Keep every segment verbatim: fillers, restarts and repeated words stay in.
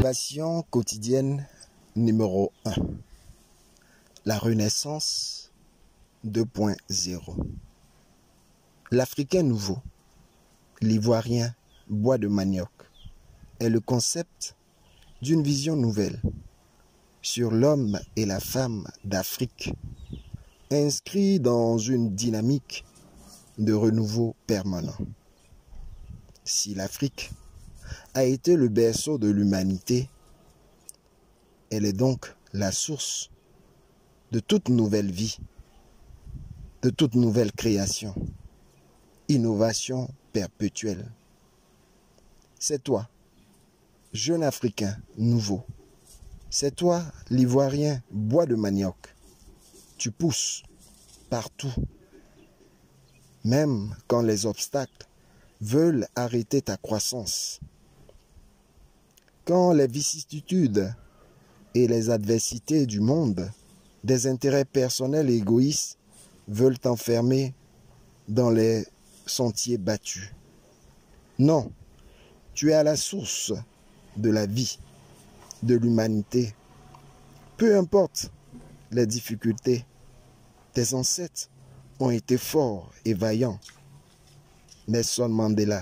Motivation quotidienne numéro un. La Renaissance deux point zéro. L'Africain nouveau, l'Ivoirien bois de manioc, est le concept d'une vision nouvelle sur l'homme et la femme d'Afrique, inscrit dans une dynamique de renouveau permanent. Si l'Afrique a été le berceau de l'humanité, elle est donc la source de toute nouvelle vie, de toute nouvelle création, innovation perpétuelle. C'est toi, jeune Africain nouveau. C'est toi, l'Ivoirien bois de manioc. Tu pousses partout, même quand les obstacles veulent arrêter ta croissance. Quand les vicissitudes et les adversités du monde, des intérêts personnels et égoïstes veulent t'enfermer dans les sentiers battus. Non, tu es à la source de la vie, de l'humanité. Peu importe les difficultés, tes ancêtres ont été forts et vaillants. Nelson Mandela,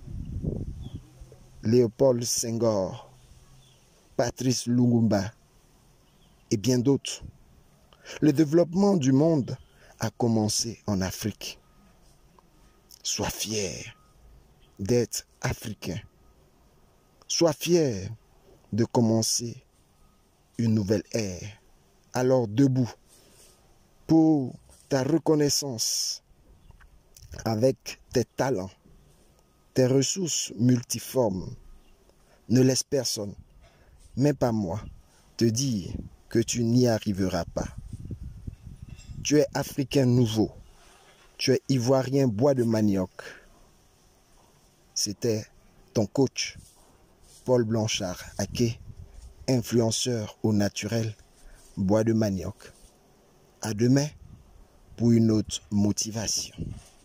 Léopold Senghor, Patrice Lumumba et bien d'autres. Le développement du monde a commencé en Afrique. Sois fier d'être africain. Sois fier de commencer une nouvelle ère. Alors debout pour ta reconnaissance avec tes talents, tes ressources multiformes. Ne laisse personne, même pas moi, te dire que tu n'y arriveras pas. Tu es Africain nouveau. Tu es Ivoirien bois de manioc. C'était ton coach, Paul Blanchard Aké, influenceur au naturel, bois de manioc. À demain pour une autre motivation.